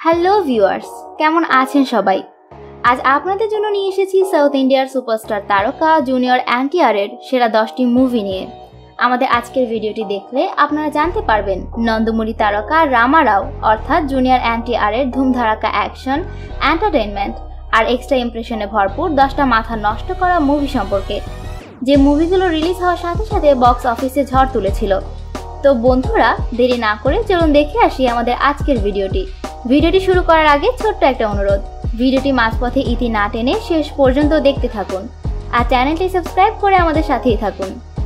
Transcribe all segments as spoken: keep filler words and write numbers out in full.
Hello viewers, কেমন আছেন সবাই? আজ আপনাদের জন্য নিয়ে এসেছি সাউথ ইন্ডিয়ার সুপারস্টার তারকা জুনিয়র এনটিআরের সেরা দশটি মুভি নিয়ে। আমাদের আজকের ভিডিওটি দেখলে আপনারা জানতে পারবেন নন্দমুরি তারকা রামা রাও অর্থাৎ জুনিয়র এনটিআরের ধুমধারাক্কা অ্যাকশন, এন্টারটেইনমেন্ট আর এক্সট্রা ইমপ্রেশনে ভরপুর দশটা মাথা নষ্ট করা মুভি সম্পর্কে, যে মুভিগুলো রিলিজ হওয়ার সাথে সাথে বক্স অফিসে ঝড় তুলেছিল। তো বন্ধুরা, দেরি না করে চলুন দেখে আসি আমাদের আজকের ভিডিওটি। ভিডিওটি শুরু করার আগে ছোট্ট একটা অনুরোধ, ভিডিওটি মাঝপথে ইতি না টেনে শেষ পর্যন্ত দেখতে থাকুন আর চ্যানেলটি সাবস্ক্রাইব করে আমাদের সাথেই থাকুন।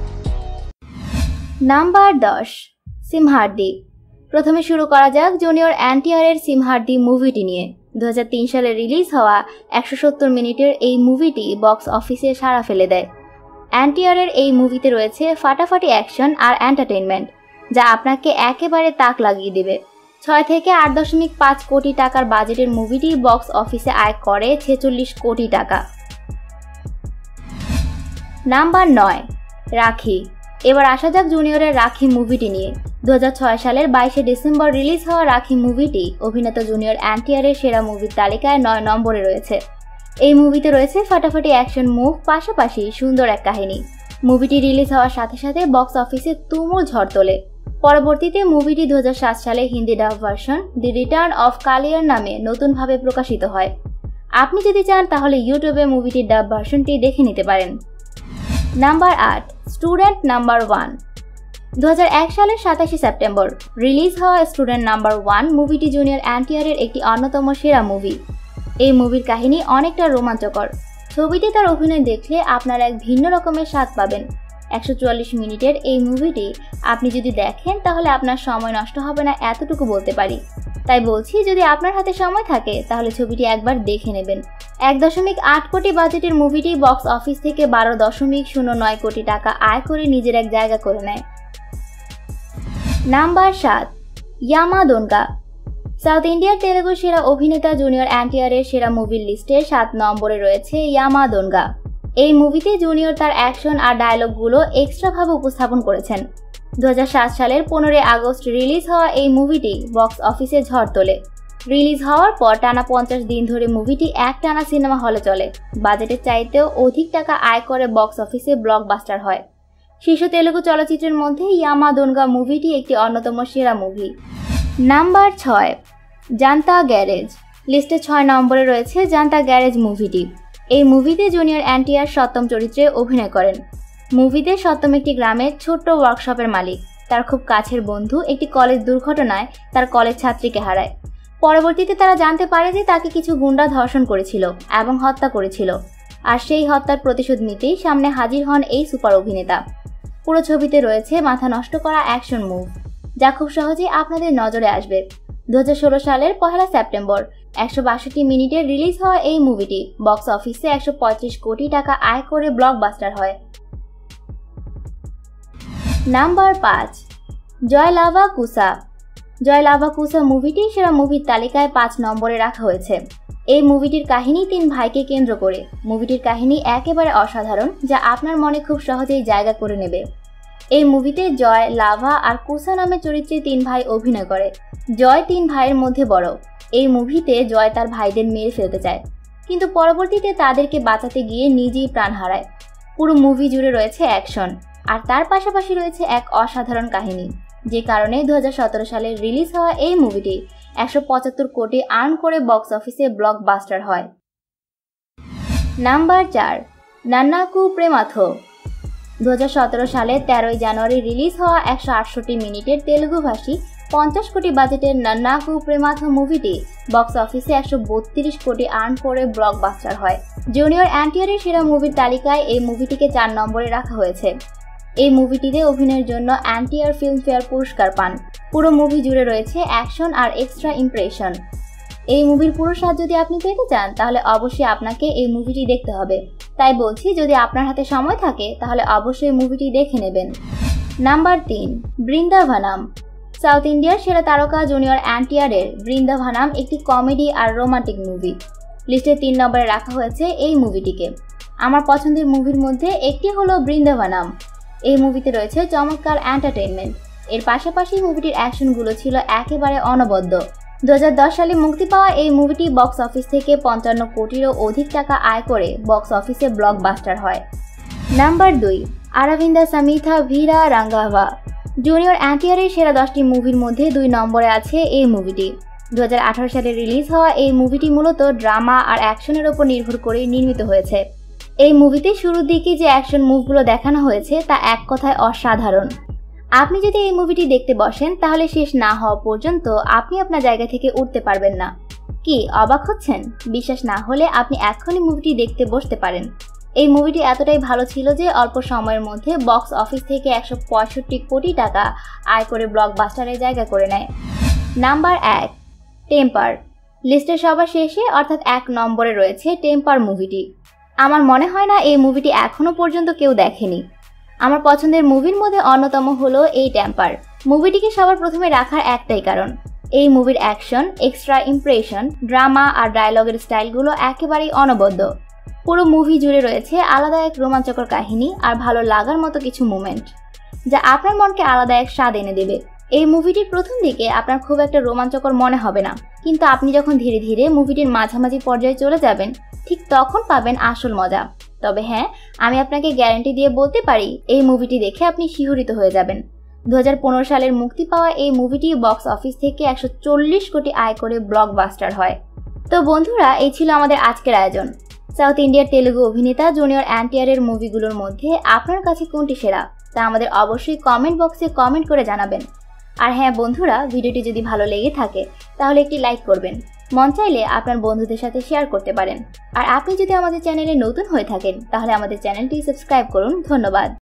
নাম্বার দশ, সিমহাদ্রি। প্রথমে শুরু করা যাক জুনিয়র এনটিআরের সিমহাদ্রি মুভিটি নিয়ে। দু হাজার তিন সালে রিলিজ হওয়া একশো সত্তর মিনিটের এই মুভিটি বক্স অফিসে সাড়া ফেলে দেয়। এনটিআরের এই মুভিতে রয়েছে ফাটাফাটি অ্যাকশন আর এন্টারটেইনমেন্ট, যা আপনাকে একেবারে তাক লাগিয়ে দেবে। ছয় থেকে আট দশমিক পাঁচ কোটি টাকার বাজেটের মুভিটি বক্স অফিসে আয় করে ছেচল্লিশ কোটি টাকা। নাম্বার নয়, রাখি। এবার আসা যাক জুনিয়রের রাখি মুভিটি নিয়ে। দু হাজার ছয় সালের বাইশে ডিসেম্বর রিলিজ হওয়া রাখি মুভিটি অভিনেতা জুনিয়র এনটিআরের সেরা মুভির তালিকায় নয় নম্বরে রয়েছে। এই মুভিতে রয়েছে ফাটাফাটি অ্যাকশন মুভ, পাশাপাশি সুন্দর এক কাহিনী। মুভিটি রিলিজ হওয়ার সাথে সাথে বক্স অফিসে তুমুল ঝড় তোলে। পরবর্তীতে মুভিটি দু হাজার সাত সালে Hindi dub version the return of কালিয়ার নামে নতুনভাবে প্রকাশিত হয়। আপনি যদি চান তাহলে ইউটিউবে মুভিটির ডাব ভার্সনটি দেখে নিতে পারেন। নাম্বার আট, স্টুডেন্ট নাম্বার ওয়ান। দু হাজার এক সালের সাতাশে সেপ্টেম্বর রিলিজ হওয়া স্টুডেন্ট নাম্বার ওয়ান মুভিটি জুনিয়র এনটিআরের একটি অন্যতম সেরা মুভি। এই মুভির কাহিনী অনেকটা রোমাঞ্চকর। ছবিতে তার অভিনয় দেখলে আপনারা এক ভিন্ন রকমের স্বাদ পাবেন। একশো চুয়াল্লিশ মিনিটের এই মুভিটি আপনি যদি দেখেন তাহলে আপনার সময় নষ্ট হবে না, এতটুকু বলতে পারি। তাই বলছি, যদি আপনার হাতে সময় থাকে তাহলে ছবিটি একবার দেখে নেবেন। এক দশমিক আট কোটি বাজেটের মুভিটি বক্স অফিস থেকে বারো দশমিক শূন্য নয় কোটি টাকা আয় করে নিজের এক জায়গা করে নেয়। নাম্বার সাত, ইয়ামাদোনগা। সাউথ ইন্ডিয়ার তেলুগু সেরা অভিনেতা জুনিয়র এনটিআরের সেরা মুভির লিস্টে সাত নম্বরে রয়েছে ইয়ামাদোনগা। এই মুভিতে জুনিয়র তার অ্যাকশন আর ডায়লগগুলো এক্সট্রাভাবে উপস্থাপন করেছেন। দু হাজার সাত সালের পনেরোই আগস্ট রিলিজ হওয়া এই মুভিটি বক্স অফিসে ঝড় তোলে। রিলিজ হওয়ার পর টানা পঞ্চাশ দিন ধরে মুভিটি এক টানা সিনেমা হলে চলে। বাজেটের চাইতেও অধিক টাকা আয় করে বক্স অফিসে ব্লকবাস্টার হয়। শীর্ষ তেলুগু চলচ্চিত্রের মধ্যে ইয়ামাদোনগা মুভিটি একটি অন্যতম সেরা মুভি। নাম্বার ছয়, জান্তা গ্যারেজ। লিস্টে ছয় নম্বরে রয়েছে জান্তা গ্যারেজ মুভিটি। এই মুভিতে জুনিয়র এনটিআর সত্যম চরিত্রে অভিনয় করেন। মুভিতে সত্যম একটি গ্রামের ছোট্ট ওয়ার্কশপের মালিক। তার খুব কাছের বন্ধু একটি কলেজ দুর্ঘটনায় তার কলেজ ছাত্রীকে হারায়। পরবর্তীতে তারা জানতে পারে যে তাকে কিছু গুন্ডা ধর্ষণ করেছিল এবং হত্যা করেছিল, আর সেই হত্যার প্রতিশোধ নিতেই সামনে হাজির হন এই সুপার অভিনেতা। পুরো ছবিতে রয়েছে মাথা নষ্ট করা অ্যাকশন মুভ, যা খুব সহজেই আপনাদের নজরে আসবে। দু হাজার ষোলো সালের পহেলা সেপ্টেম্বর একশো বাষট্টি মিনিটে রিলিজ হওয়া এই মুভিটি বক্স অফিসে একশো পঁয়ত্রিশ কোটি টাকা আয় করে ব্লকবাস্টার হয়। নাম্বার পাঁচ, জয় লাভা কুসা। জয় লাভা কুসা মুভিটি সেরা মুভির তালিকায় পাঁচ নম্বরে রাখা হয়েছে। এই মুভিটির কাহিনী তিন ভাইকে কেন্দ্র করে। মুভিটির কাহিনী একেবারে অসাধারণ, যা আপনার মনে খুব সহজেই জায়গা করে নেবে। এই মুভিতে জয়, লাভা আর কুসা নামে চরিত্রে তিন ভাই অভিনয় করে। জয় তিন ভাইয়ের মধ্যে বড়। এই মুভিতে জয় তার ভাইদের মেরে ফেলতে চায়, কিন্তু পরবর্তীতে তাদেরকে বাঁচাতে গিয়ে নিজেই প্রাণ হারায়। পুরো মুভি জুড়ে রয়েছে অ্যাকশন, আর তার পাশাপাশি রয়েছে এক অসাধারণ কাহিনী, যে কারণে দু হাজার সতেরো সালে রিলিজ হওয়া এই মুভিটি একশো পঁচাত্তর কোটি আর্ন করে বক্স অফিসে ব্লকবাস্টার হয়। নাম্বার চার, নান্নাকু প্রেমাথো। দু হাজার সতেরো সালে তেরোই জানুয়ারি রিলিজ হওয়া একশো আটষট্টি মিনিটের তেলুগু ভাষী পঞ্চাশ কোটি বাজেটের নান্নাকু প্রেমাথো মুভিটি বক্স অফিসে একশো বত্রিশ কোটি আর্ন করে ব্লকবাস্টার হয়। জুনিয়র এনটিআরের সেরা মুভির তালিকায় এই মুভিটিকে চার নম্বরে রাখা হয়েছে। এই মুভিটিতে অভিনয়ের জন্য এনটিআর ফিল্মফেয়ার পুরস্কার পান। পুরো মুভি জুড়ে রয়েছে অ্যাকশন আর এক্সট্রা ইমপ্রেশন। এই মুভির পুরো স্বাদ যদি আপনি পেতে চান তাহলে অবশ্যই আপনাকে এই মুভিটি দেখতে হবে। তাই বলছি, যদি আপনার হাতে সময় থাকে তাহলে অবশ্যই মুভিটি দেখে নেবেন। নাম্বার তিন, বৃন্দাভানাম। সাউথ ইন্ডিয়ার সেরা তারকা জুনিয়র এনটিআরের বৃন্দাভানাম একটি কমেডি আর রোমান্টিক মুভি। লিস্টে তিন নম্বরে রাখা হয়েছে এই মুভিটিকে। আমার পছন্দের মুভির মধ্যে একটি হলো বৃন্দাভানাম। এই মুভিতে রয়েছে চমৎকার এন্টারটেইনমেন্ট। এর পাশাপাশি মুভিটির অ্যাকশনগুলো ছিল একেবারে অনবদ্য। দু হাজার দশ সালে মুক্তি পাওয়া এই মুভিটি বক্স অফিস থেকে পঞ্চান্ন কোটিরও অধিক টাকা আয় করে বক্স অফিসে ব্লকবাস্টার হয়। নাম্বার দুই, আরাভিন্দা সামিথা ভিরা রাঙ্গাভা। জুনিয়র এনটিআরের সেরা দশটি মুভির মধ্যে দুই নম্বরে আছে এই মুভিটি। দু হাজার আঠারো সালে রিলিজ হওয়া এই মুভিটি মূলত ড্রামা আর অ্যাকশনের ওপর নির্ভর করে নির্মিত হয়েছে। এই মুভিতে শুরুর দিকে যে অ্যাকশন মুভগুলো দেখানো হয়েছে তা এক কথায় অসাধারণ। আপনি যদি এই মুভিটি দেখতে বসেন তাহলে শেষ না হওয়া পর্যন্ত আপনি আপনার জায়গা থেকে উঠতে পারবেন না। কি অবাক হচ্ছেন? বিশ্বাস না হলে আপনি এখনই মুভিটি দেখতে বসতে পারেন। এই মুভিটি এতটাই ভালো ছিল যে অল্প সময়ের মধ্যে বক্স অফিস থেকে একশো পঁয়ষট্টি কোটি টাকা আয় করে ব্লকবাস্টারে জায়গা করে নেয়। নাম্বার এক, টেম্পার। লিস্টের সবার শেষে অর্থাৎ এক নম্বরে রয়েছে টেম্পার মুভিটি। আমার মনে হয় না এই মুভিটি এখনও পর্যন্ত কেউ দেখেনি। আমার পছন্দের মুভির মধ্যে অন্যতম হলো এই টেম্পার। মুভিটিকে সবার প্রথমে রাখার একটাই কারণ, এই মুভির অ্যাকশন, এক্সট্রা ইমপ্রেশন, ড্রামা আর ডায়লগের স্টাইলগুলো একেবারেই অনবদ্য। পুরো মুভি জুড়ে রয়েছে আলাদা এক রোমাঞ্চকর কাহিনী আর ভালো লাগার মতো কিছু মুমেন্ট, যা আপনার মনকে আলাদা এক স্বাদ এনে দেবে। এই মুভিটির প্রথম দিকে আপনার খুব একটা রোমাঞ্চকর মনে হবে না, কিন্তু আপনি যখন ধীরে ধীরে মুভিটির মাঝামাঝি পর্যায়ে চলে যাবেন ঠিক তখন পাবেন আসল মজা। তবে হ্যাঁ, আমি আপনাকে গ্যারান্টি দিয়ে বলতে পারি এই মুভিটি দেখে আপনি শিহরিত হয়ে যাবেন। দু হাজার পনেরো সালের মুক্তি পাওয়া এই মুভিটি বক্স অফিস থেকে একশো চল্লিশ কোটি আয় করে ব্লকবাস্টার হয়। তো বন্ধুরা, এই ছিল আমাদের আজকের আয়োজন। সাউথ ইন্ডিয়ার তেলুগু অভিনেতা জুনিয়র এনটিআরের মুভিগুলোর মধ্যে আপনার কাছে কোনটি সেরা তা আমাদের অবশ্যই কমেন্ট বক্সে কমেন্ট করে জানাবেন। আর হ্যাঁ বন্ধুরা, ভিডিওটি যদি ভালো লেগে থাকে তাহলে একটি লাইক করবেন। মন চাইলে আপনার বন্ধুদের সাথে শেয়ার করতে পারেন। আর আপনি যদি আমাদের চ্যানেলে নতুন হয়ে থাকেন তাহলে আমাদের চ্যানেলটি সাবস্ক্রাইব করুন। ধন্যবাদ।